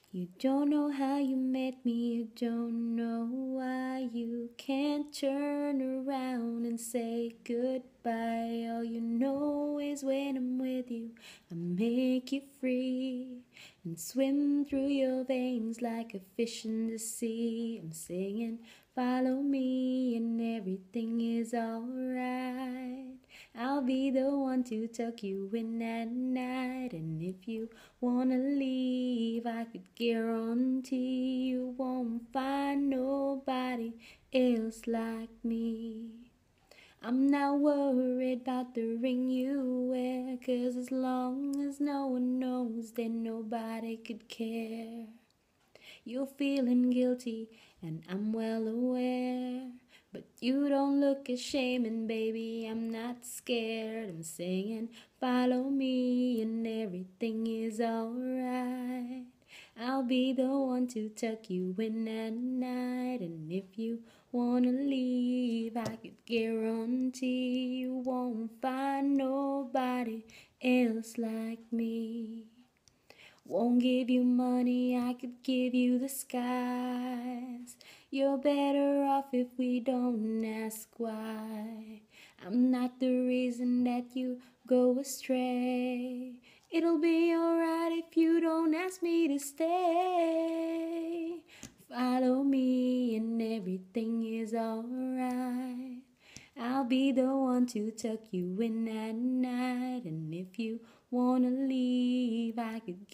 You don't know how you met me, you don't know why you can't turn around and say goodbye. All you know is when I'm with you, I make you free and swim through your veins like a fish in the sea. I'm singing, follow me and everything is alright. I'll be the one to tuck you in at night. And if you wanna leave, I could guarantee you won't find nobody else like me. I'm not worried about the ring you wear, 'cause as long as no one knows, then nobody could care. You're feeling guilty, and I'm well aware, but you don't look ashamed, and baby, I'm not scared. I'm singing, follow me, and everything is alright. I'll be the one to tuck you in at night, and if you wanna leave, I could guarantee you won't find nobody else like me. Won't give you money, I could give you the skies. You're better off if we don't ask why. I'm not the reason that you go astray. It'll be alright if you don't ask me to stay. Follow me and everything is alright. I'll be the one to tuck you in at night. And if you wanna leave, I could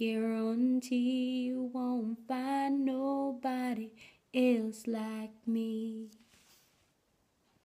guarantee you won't find nobody else like me.